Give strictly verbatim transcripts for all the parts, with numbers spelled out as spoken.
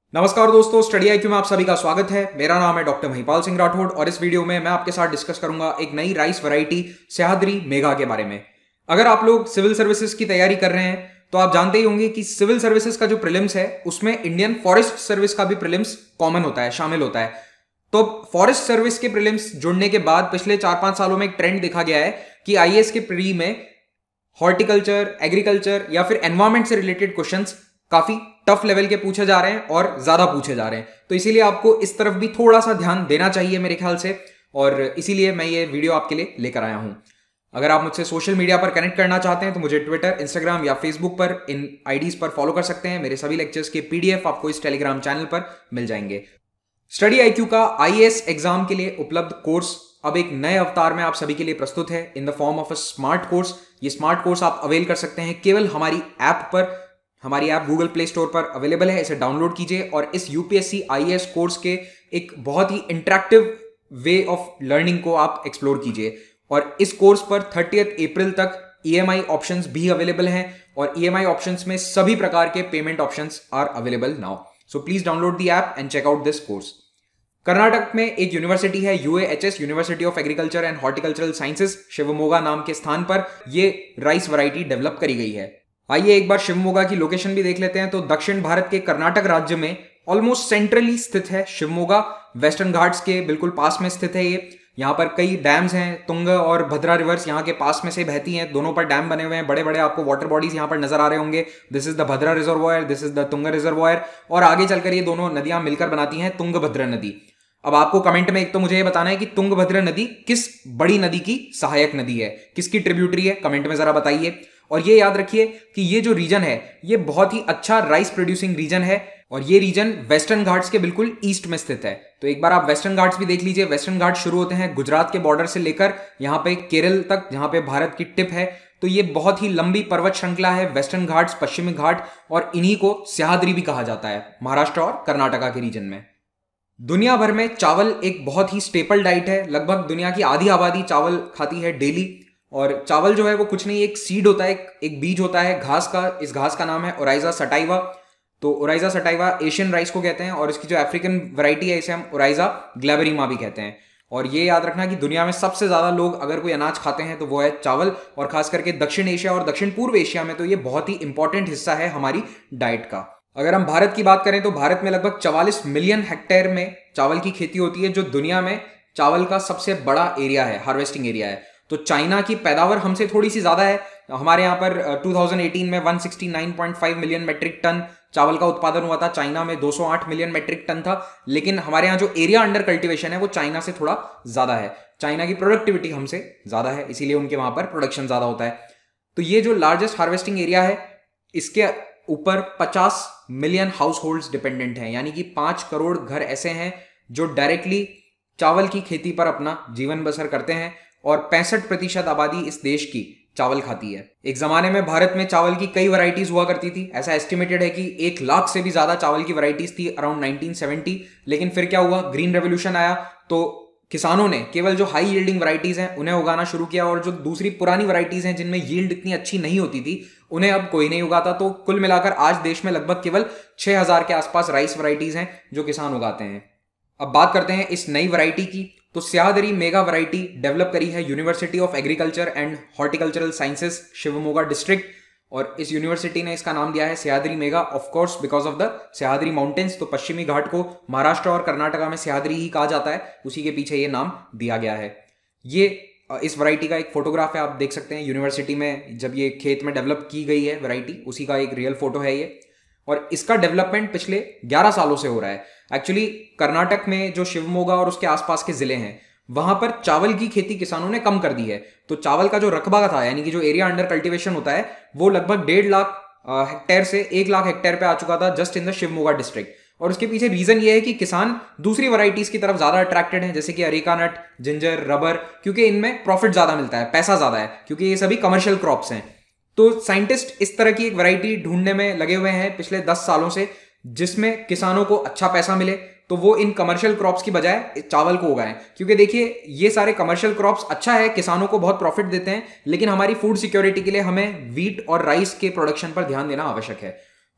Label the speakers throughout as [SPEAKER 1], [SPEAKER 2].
[SPEAKER 1] नमस्कार दोस्तों, study I Q में आप सभी का स्वागत है। मेरा नाम है डॉक्टर महिपाल सिंह राठौड़ और इस वीडियो में मैं आपके साथ डिस्कस करूंगा एक नई राइस वैरायटी सह्याद्री मेघा के बारे में। अगर आप लोग सिविल सर्विसेज की तैयारी कर रहे हैं तो आप जानते ही होंगे कि सिविल सर्विसेज का जो प्रीलिम्स है उसमें इंडियन फॉरेस्ट सर्विस का भी प्रीलिम्स कॉमन होता है, शामिल होता है। तो फॉरेस्ट सर्विस के प्रीलिम्स जुड़ने के बाद पिछले चार पांच सालों में एक ट्रेंड देखा गया है कि आईएएस के प्री में हॉर्टिकल्चर, एग्रीकल्चर या फिर एनवायरमेंट से रिलेटेड क्वेश्चंस काफी टफ लेवल के पूछे जा रहे हैं और ज्यादा पूछे जा रहे हैं। तो इसीलिए आपको इस तरफ भी थोड़ा सा ध्यान देना चाहिए मेरे ख्याल से, और इसीलिए मैं ये वीडियो आपके लिए लेकर आया हूं। अगर आप मुझसे सोशल मीडिया पर कनेक्ट करना चाहते हैं तो मुझे ट्विटर, इंस्टाग्राम या फेसबुक पर इन आईडीज पर फॉलो कर सकते हैं। मेरे सभी लेक्चर्स के पीडीएफ आपको इस टेलीग्राम चैनल पर मिल जाएंगे। स्टडी आई क्यू का आईएएस एग्जाम के लिए उपलब्ध कोर्स अब एक नए अवतार में आप सभी के लिए प्रस्तुत है in the form of a smart course. ये स्मार्ट कोर्स आप अवेल कर सकते हैं केवल हमारी ऐप पर। हमारी ऐप गूगल प्ले स्टोर पर अवेलेबल है, इसे डाउनलोड कीजिए और इस यूपीएससी आईएएस कोर्स के एक बहुत ही इंटरेक्टिव वे ऑफ लर्निंग को आप एक्सप्लोर कीजिए। और इस कोर्स पर थर्टियथ अप्रैल तक ईएमआई ऑप्शंस भी अवेलेबल हैं और ईएमआई ऑप्शंस में सभी प्रकार के payment options are available now. So please download the app and check out this course. Karnataka में एक यूनिवर्सिटी है UAHS, university of agriculture and horticultural sciences, Shivamogga नाम के स्थान पर ये राइस वैरायटी डेवलप करी गई है। आइए एक बार शिवमोगा की लोकेशन भी देख लेते हैं। तो दक्षिण भारत के कर्नाटक राज्य में ऑलमोस्ट सेंट्रली स्थित है शिवमोगा। वेस्टर्न घाट्स के बिल्कुल पास में स्थित है ये। यहाँ पर कई डैम्स हैं, तुंग और भद्रा रिवर्स यहाँ के पास में से बहती हैं। दोनों पर डैम बने हुए हैं, बड़े बड़े आपको वाटर बॉडीज यहाँ पर नजर आ रहे होंगे। This is the Bhadra reservoir, this is the Tunga reservoir, और आगे चलकर ये दोनों नदियां मिलकर बनाती हैं तुंगभद्रा नदी। अब आपको कमेंट में एक तो मुझे ये बताना है कि तुंगभद्रा नदी किस बड़ी नदी की सहायक नदी है, किसकी ट्रिब्यूटरी है, कमेंट में जरा बताइए। और ये याद रखिए कि ये जो रीजन है ये बहुत ही अच्छा राइस प्रोड्यूसिंग रीजन है और ये रीजन वेस्टर्न घाट्स के बिल्कुल ईस्ट में स्थित है। तो एक बार आप वेस्टर्न घाट्स भी देख लीजिए। वेस्टर्न घाट शुरू होते हैं गुजरात के बॉर्डर से लेकर यहाँ पे केरल तक, जहां पे भारत की टिप है। तो ये बहुत ही लंबी पर्वत श्रृंखला है वेस्टर्न घाट्स, पश्चिमी घाट, और इन्हीं को सह्याद्री भी कहा जाता है महाराष्ट्र और कर्नाटका के रीजन में। दुनिया भर में चावल एक बहुत ही स्टेपल डाइट है। लगभग दुनिया की आधी आबादी चावल खाती है डेली। और चावल जो है वो कुछ नहीं, एक सीड होता है, एक बीज होता है घास का। इस घास का नाम है ओराइजा सटाइवा। तो ओराइजा सटाइवा एशियन राइस को कहते हैं और इसकी जो अफ्रीकन वैरायटी है इसे हम ओराइजा ग्लैबरिमा भी कहते हैं। और ये याद रखना कि दुनिया में सबसे ज्यादा लोग अगर कोई अनाज खाते हैं तो वो है चावल, और खास करके दक्षिण एशिया और दक्षिण पूर्व एशिया में तो ये बहुत ही इंपॉर्टेंट हिस्सा है हमारी डाइट का। अगर हम भारत की बात करें तो भारत में लगभग चवालीस मिलियन हेक्टेयर में चावल की खेती होती है, जो दुनिया में चावल का सबसे बड़ा एरिया है, हार्वेस्टिंग एरिया है। तो चाइना की पैदावार हमसे थोड़ी सी ज्यादा है। हमारे यहाँ पर दो हज़ार अठारह में एक सौ उनहत्तर पॉइंट पाँच मिलियन मेट्रिक टन चावल का उत्पादन हुआ था। चाइना में दो सौ आठ मिलियन मेट्रिक टन था। लेकिन हमारे यहाँ जो एरिया अंडर कल्टीवेशन है वो चाइना से थोड़ा ज्यादा है। चाइना की प्रोडक्टिविटी हमसे ज्यादा है, इसीलिए उनके वहां पर प्रोडक्शन ज्यादा होता है। तो ये जो लार्जेस्ट हार्वेस्टिंग एरिया है इसके ऊपर पचास मिलियन हाउस होल्ड डिपेंडेंट हैं, यानी कि पांच करोड़ घर ऐसे हैं जो डायरेक्टली चावल की खेती पर अपना जीवन बसर करते हैं। और पैंसठ प्रतिशत आबादी इस देश की चावल खाती है। एक जमाने में भारत में चावल की कई वैरायटीज हुआ करती थी। ऐसा एस्टिमेटेड है कि एक लाख से भी ज्यादा चावल की वैरायटीज थी अराउंड नाइनटीन सेवेंटी। लेकिन फिर क्या हुआ, ग्रीन रेवोल्यूशन आया तो किसानों ने केवल जो हाई यील्डिंग वैरायटीज हैं उन्हें उगाना शुरू किया, और जो दूसरी पुरानी वैरायटीज हैं जिनमें यील्ड इतनी अच्छी नहीं होती थी उन्हें अब कोई नहीं उगाता। तो कुल मिलाकर आज देश में लगभग केवल छह हजार के आसपास राइस वैरायटीज हैं जो किसान उगाते हैं। अब बात करते हैं इस नई वैरायटी की। तो सह्याद्री मेगा वैरायटी डेवलप करी है university of agriculture and horticultural sciences, Shivamogga district, और इस यूनिवर्सिटी ने इसका नाम दिया है Sahyadri mega, of course because of the Sahyadri mountains. तो पश्चिमी घाट को महाराष्ट्र और कर्नाटका में सह्याद्री ही कहा जाता है, उसी के पीछे ये नाम दिया गया है। ये इस वैरायटी का एक फोटोग्राफ है, आप देख सकते हैं यूनिवर्सिटी में जब ये खेत में डेवलप की गई है वैरायटी, उसी का एक रियल फोटो है ये। और इसका डेवलपमेंट पिछले ग्यारह सालों से हो रहा है। एक्चुअली कर्नाटक में जो शिवमोगा और उसके आसपास के जिले हैं वहां पर चावल की खेती किसानों ने कम कर दी है। तो चावल का जो रकबा था, यानी कि जो एरिया अंडर कल्टीवेशन होता है, वो लगभग डेढ़ लाख हेक्टेयर से एक लाख हेक्टेयर पे आ चुका था just in the Shivamogga district. और उसके पीछे रीजन ये है कि किसान दूसरी वैरायटीज की तरफ ज्यादा अट्रैक्टेड हैं, जैसे कि अरेका नट, जिंजर, रबर, क्योंकि इनमें प्रॉफिट ज्यादा मिलता है, पैसा ज्यादा है, क्योंकि ये सभी कमर्शियल क्रॉप्स हैं। तो साइंटिस्ट इस तरह की एक वैरायटी ढूंढने में लगे हुए हैं पिछले दस सालों से, जिसमें किसानों को अच्छा पैसा मिले। तो वो इन कमर्शियल क्रॉप्स की बजाय चावल को उगाएं, क्योंकि देखिए ये सारे कमर्शियल क्रॉप्स अच्छा है, किसानों को बहुत प्रॉफिट देते हैं, लेकिन हमारी फूड सिक्योरिटी के लिए हमें व्हीट और राइस के प्रोडक्शन पर ध्यान देना आवश्यक है।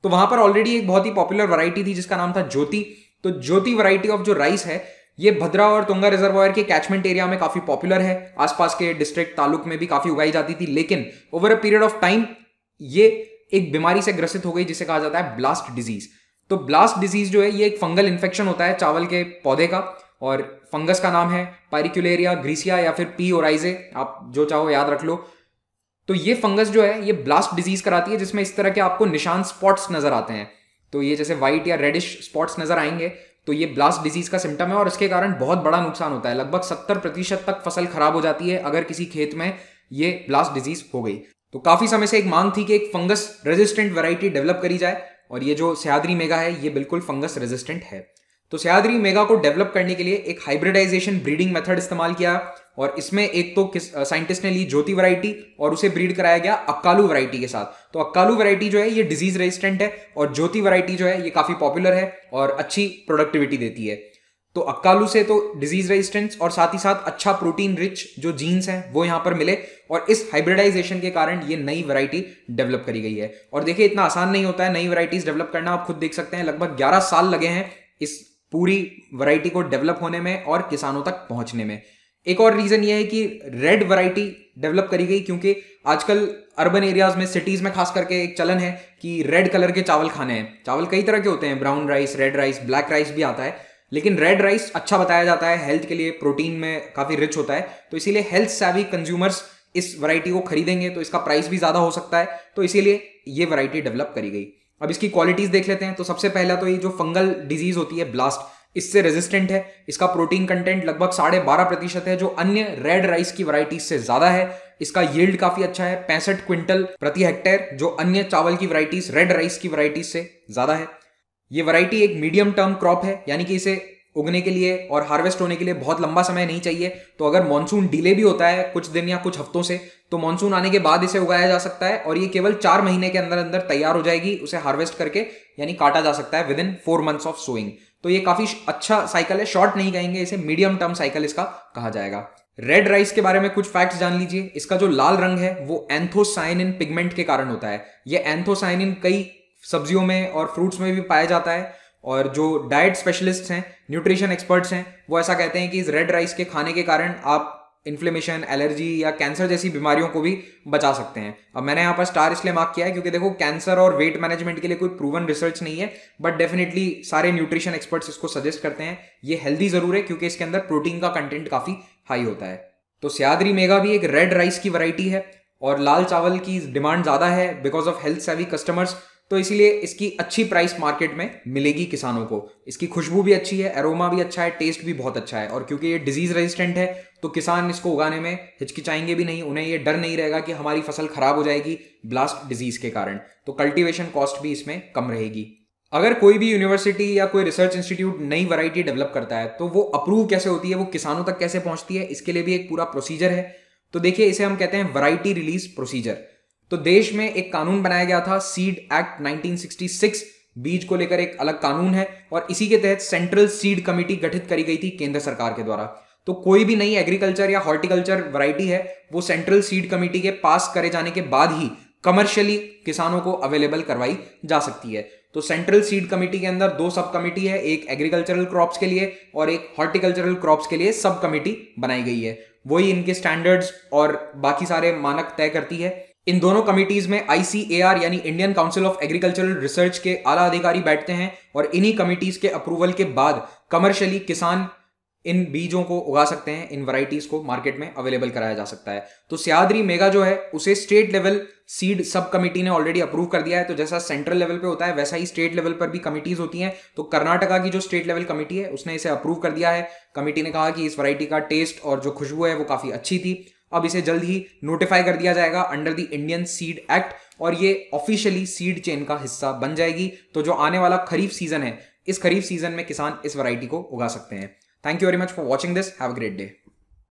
[SPEAKER 1] तो वहां पर ऑलरेडी एक बहुत ही पॉपुलर वैरायटी थी जिसका नाम था ज्योति। तो ज्योति वैरायटी ऑफ जो राइस है ये भद्रा और तुंगा रिजर्वायर के कैचमेंट एरिया में काफी पॉपुलर है, आसपास के डिस्ट्रिक्ट तालुक में भी काफी उगाई जाती थी। लेकिन over a period of time ये एक बीमारी से ग्रसित हो गई जिसे कहा जाता है ब्लास्ट डिजीज। तो ब्लास्ट डिजीज जो है ये एक फंगल इन्फेक्शन होता है चावल के पौधे का, और फंगस का नाम है पायरिक्युलेरिया ग्रीसिया या फिर पी ओराइजे, आप जो चाहो याद रख लो। तो ये फंगस जो है ये ब्लास्ट डिजीज कराती है जिसमें इस तरह के आपको निशान स्पॉट्स नजर आते हैं। तो ये जैसे व्हाइट या रेडिश स्पॉट्स नजर आएंगे तो ये ब्लास्ट डिजीज का सिम्टम है, और इसके कारण बहुत बड़ा नुकसान होता है। लगभग सत्तर प्रतिशत तक फसल खराब हो जाती है अगर किसी खेत में ये ब्लास्ट डिजीज हो गई। तो काफी समय से एक मांग थी कि एक फंगस रेजिस्टेंट वैरायटी डेवलप करी जाए, और ये जो सह्याद्री मेघा है ये बिल्कुल फंगस रेजिस्टेंट है। तो सह्याद्री मेघा को डेवलप करने के लिए एक हाइब्रिडाइजेशन ब्रीडिंग मेथड इस्तेमाल किया, और इसमें एक तो साइंटिस्ट ने ली ज्योति वैरायटी और उसे ब्रीड कराया गया अक्कालू वैरायटी के साथ। तो अक्कालू वैरायटी जो है ये डिजीज रेजिस्टेंट है, और ज्योति वैरायटी जो है ये काफी पॉपुलर है और अच्छी प्रोडक्टिविटी देती है। तो अक्कालू से तो डिजीज रेजिस्टेंस और साथ ही साथ अच्छा प्रोटीन रिच जो जीन्स हैं वो यहां पर मिले, और इस हाइब्रिडाइजेशन के कारण ये नई वैरायटी डेवलप करी गई है। और देखिए इतना आसान नहीं होता है नई वैरायटीज डेवलप करना, आप खुद देख सकते हैं लगभग ग्यारह साल लगे हैं इस पूरी वैरायटी को डेवलप होने में और किसानों तक पहुंचने में। एक और रीजन ये है कि रेड वैरायटी डेवलप करी गई क्योंकि आजकल अर्बन एरियाज में, सिटीज में खास करके एक चलन है कि रेड कलर के चावल खाने हैं। चावल कई तरह के होते हैं, brown rice, red rice, black rice भी आता है, लेकिन रेड राइस अच्छा बताया जाता है, हेल्थ के लिए प्रोटीन में काफी रिच होता है। तो इसीलिए हेल्थ सेवी कंज्यूमर्स इस वैरायटी को खरीदेंगे तो इसका प्राइस भी ज्यादा हो सकता है, तो इसीलिए ये वैरायटी डेवलप करी गई। अब इसकी क्वालिटीज देख लेते हैं। तो सबसे पहला तो ये जो फंगल डिजीज होती है ब्लास्ट, इससे रेजिस्टेंट है। इसका प्रोटीन कंटेंट लगभग साढ़े बारह प्रतिशत है जो अन्य रेड राइस की वैरायटीज से ज्यादा है। इसका यील्ड काफी अच्छा है, पैंसठ क्विंटल प्रति हेक्टेयर, जो अन्य चावल की वैरायटीज रेड राइस की वैरायटीज से ज्यादा है। ये वैरायटी एक मीडियम टर्म क्रॉप है, यानी कि इसे उगने के लिए और हार्वेस्ट होने के लिए बहुत लंबा समय नहीं चाहिए। तो अगर मॉनसून डिले भी होता है कुछ दिन या कुछ हफ्तों से, तो मॉनसून आने के बाद इसे उगाया जा सकता है, और ये केवल चार महीने के अंदर अंदर तैयार हो जाएगी। उसे हार्वेस्ट करके यानी काटा जा सकता है within four months of sowing. तो ये काफी अच्छा साइकिल है, शॉर्ट नहीं कहेंगे इसे, मीडियम टर्म साइकिल इसका कहा जाएगा। रेड राइस के बारे में कुछ फैक्ट्स जान लीजिए। इसका जो लाल रंग है वो एंथोसायनिन पिगमेंट के कारण होता है। ये एंथोसायनिन कई सब्जियों में और फ्रूट्स में भी पाया जाता है, और जो डाइट स्पेशलिस्ट हैं, न्यूट्रिशन एक्सपर्ट्स हैं, वो ऐसा कहते हैं कि इस रेड राइस के खाने के कारण आप इन्फ्लेमेशन, एलर्जी या कैंसर जैसी बीमारियों को भी बचा सकते हैं। अब मैंने यहाँ पर स्टार इसलिए मार्क किया है क्योंकि देखो कैंसर और वेट मैनेजमेंट के लिए कोई प्रूवन रिसर्च नहीं है, बट डेफिनेटली सारे न्यूट्रिशन एक्सपर्ट्स इसको सजेस्ट करते हैं। ये हेल्दी जरूर है क्योंकि इसके अंदर प्रोटीन का कंटेंट काफी हाई होता है। तो सह्याद्री मेघा भी एक रेड राइस की वैरायटी है, और लाल चावल की डिमांड ज्यादा है because of health savvy customers, तो इसीलिए इसकी अच्छी प्राइस मार्केट में मिलेगी किसानों को। इसकी खुशबू भी अच्छी है, एरोमा भी अच्छा है, टेस्ट भी बहुत अच्छा है, और क्योंकि ये डिजीज रेजिस्टेंट है तो किसान इसको उगाने में हिचकिचाएंगे भी नहीं। उन्हें ये डर नहीं रहेगा कि हमारी फसल खराब हो जाएगी ब्लास्ट डिजीज के कारण। तो कल्टीवेशन कॉस्ट भी इसमें कम रहेगी। अगर कोई भी यूनिवर्सिटी या कोई रिसर्च इंस्टीट्यूट नई वैरायटी डेवलप करता है तो वो अप्रूव कैसे होती है, वो किसानों तक कैसे पहुंचती है, इसके लिए भी एक पूरा प्रोसीजर है। तो देखिए, इसे हम कहते हैं वैरायटी रिलीज प्रोसीजर। तो देश में एक कानून बनाया गया था, seed act nineteen sixty six, बीज को लेकर एक अलग कानून है, और इसी के तहत सेंट्रल सीड कमेटी गठित करी गई थी केंद्र सरकार के द्वारा। तो कोई भी नई एग्रीकल्चर या हॉर्टिकल्चर वैरायटी है वो सेंट्रल सीड कमेटी के पास करे जाने के बाद ही कमर्शियली किसानों को अवेलेबल करवाई जा सकती है। तो सेंट्रल सीड कमेटी के अंदर दो सब कमेटी है, एक एग्रीकल्चरल क्रॉप्स के लिए और एक हॉर्टिकल्चरल क्रॉप्स के लिए सब कमेटी बनाई गई है। वही इनके स्टैंडर्ड्स और बाकी सारे मानक तय करती है। इन दोनों कमिटीज में आई सी ए आर यानी Indian council of agricultural research के आला अधिकारी बैठते हैं, और इन्हीं कमिटीज के अप्रूवल के बाद कमर्शियली किसान इन बीजों को उगा सकते हैं, इन वैरायटीज को मार्केट में अवेलेबल कराया जा सकता है। तो सह्याद्री मेघा जो है उसे state level seed subcommittee ने ऑलरेडी अप्रूव कर दिया है। तो जैसा सेंट्रल लेवल पे होता है वैसा ही स्टेट लेवल पर भी कमिटीज होती हैं। तो कर्नाटका की जो स्टेट लेवल कमेटी है उसने इसे अप्रूव कर दिया है। कमेटी ने कहा कि इस वैरायटी का टेस्ट और जो खुशबू है वो काफी अच्छी थी। अब इसे जल्द ही नोटिफाई कर दिया जाएगा under the Indian seed act, और ये ऑफिशियली सीड चेन का हिस्सा बन जाएगी। तो जो आने वाला खरीफ सीजन है, इस खरीफ सीजन में किसान इस वैरायटी को उगा सकते हैं। Thank you very much for watching this. Have a great day.